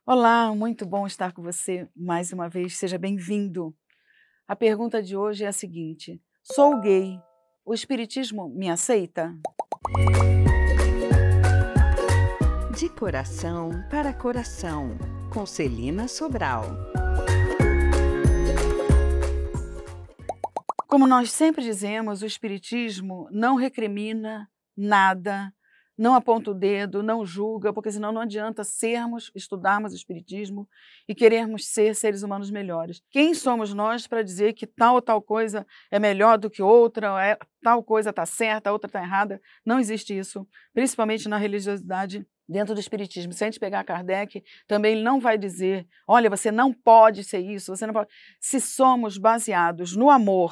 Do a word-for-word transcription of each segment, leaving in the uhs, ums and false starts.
Olá, muito bom estar com você mais uma vez, seja bem-vindo. A pergunta de hoje é a seguinte: sou gay, o espiritismo me aceita? De coração para coração, com Celina Sobral. Como nós sempre dizemos, o espiritismo não recrimina nada, não aponta o dedo, não julga, porque senão não adianta sermos, estudarmos o espiritismo e querermos ser seres humanos melhores. Quem somos nós para dizer que tal ou tal coisa é melhor do que outra, ou é, tal coisa está certa, a outra está errada? Não existe isso, principalmente na religiosidade dentro do espiritismo. Se a gente pegar Kardec, também ele não vai dizer, olha, você não pode ser isso, você não pode. Se somos baseados no amor,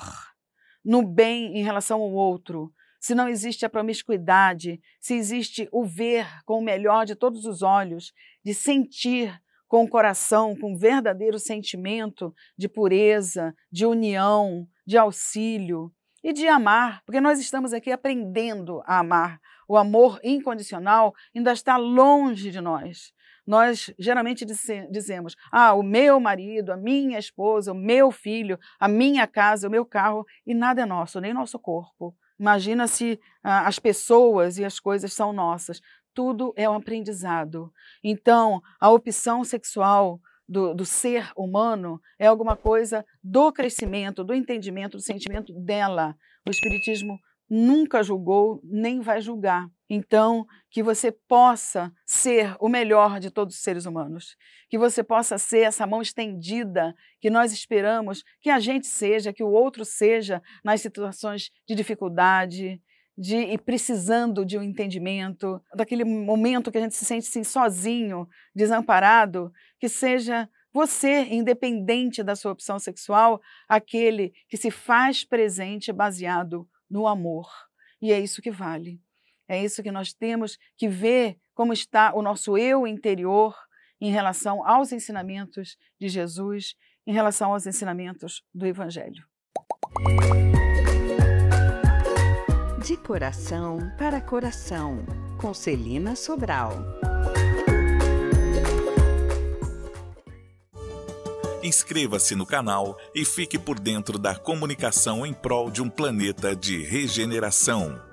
no bem em relação ao outro, se não existe a promiscuidade, se existe o ver com o melhor de todos os olhos, de sentir com o coração, com um verdadeiro sentimento de pureza, de união, de auxílio e de amar, porque nós estamos aqui aprendendo a amar. O amor incondicional ainda está longe de nós. Nós geralmente dizemos, ah, o meu marido, a minha esposa, o meu filho, a minha casa, o meu carro, e nada é nosso, nem nosso corpo. Imagina se ah, as pessoas e as coisas são nossas. Tudo é um aprendizado. Então, a opção sexual do, do ser humano é alguma coisa do crescimento, do entendimento, do sentimento dela. O espiritismo nunca julgou, nem vai julgar. Então, que você possa ser o melhor de todos os seres humanos, que você possa ser essa mão estendida que nós esperamos que a gente seja, que o outro seja nas situações de dificuldade, de e precisando de um entendimento, daquele momento que a gente se sente assim, sozinho, desamparado, que seja você, independente da sua opção sexual, aquele que se faz presente baseado no amor. E é isso que vale. É isso que nós temos que ver como está o nosso eu interior em relação aos ensinamentos de Jesus, em relação aos ensinamentos do Evangelho. De coração para coração, com Celina Sobral. Inscreva-se no canal e fique por dentro da comunicação em prol de um planeta de regeneração.